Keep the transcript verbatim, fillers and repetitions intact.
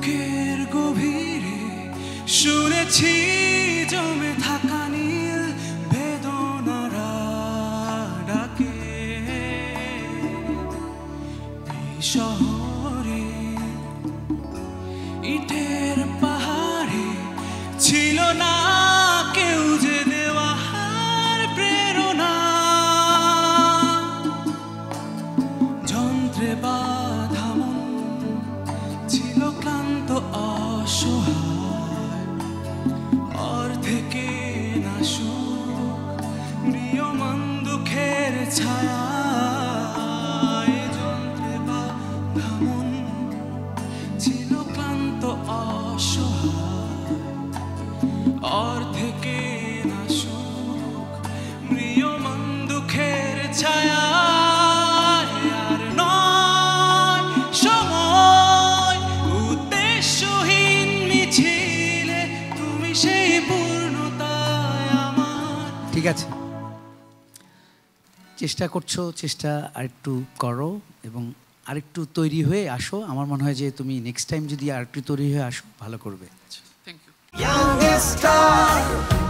বুকের গভীরে শুনেছি জমে থাকা নীল বেদনারা ডাকে এই শহরে ইটের পাহাড়ে ছিল না কেউ যে দেওয়ার প্রেরণা যন্ত্রে বাঁধা মন ছিল ক্লান্ত অসহায় অর্ধেকে না সুখ নিয়মান দুঃখের ছায়া যন্ত্রে বাঁধা মন ছিল ক্লান্ত অসহায় অর্ধেকে না সুখ নিয়মান দুঃখের ছায়া ঠিক আছে, চেষ্টা করছো, চেষ্টা আরেকটু করো এবং আরেকটু তৈরি হয়ে আসো। আমার মনে হয় যে তুমি নেক্সট টাইম যদি আরেকটু তৈরি হয়ে আসো ভালো করবে। Thank you.